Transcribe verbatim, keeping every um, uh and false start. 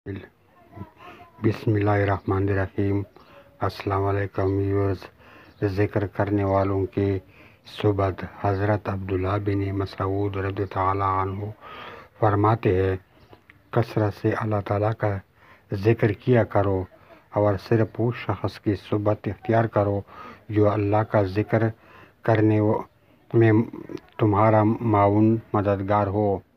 बिस्मिल्लाहिर्रहमानिर्रहीम। अस्सलाम वालेकुम व्यूअर्स। ज़िक्र करने वालों की सुबत हज़रत अब्दुल्लाह बिन मसऊद रज़ियल्लाहु अन्हु फरमाते हैं, कसरत से अल्लाह ताला का ज़िक्र किया करो और सिर्फ उस शख्स की सुबत इख्तियार करो जो अल्लाह का ज़िक्र करने में तुम्हारा माउन मददगार हो।